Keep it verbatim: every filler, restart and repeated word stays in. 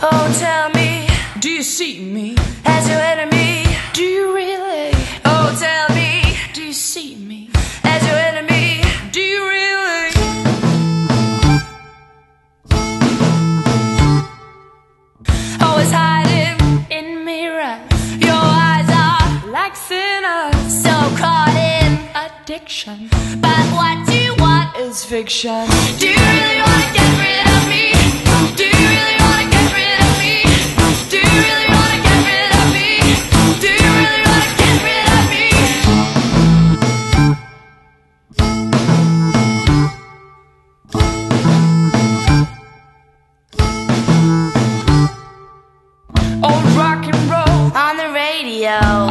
Oh, tell me, do you see me as your enemy? Do you really? Oh, tell me, do you see me as your enemy? Do you really? Always hiding in mirrors, your eyes are like sinners, so caught in addiction. But what you want is fiction. Do you really want to get rid of me? Do you really want to get rid of me? Do you really want to get rid of me? Do you really want to get rid of me? Old rock and roll on the radio.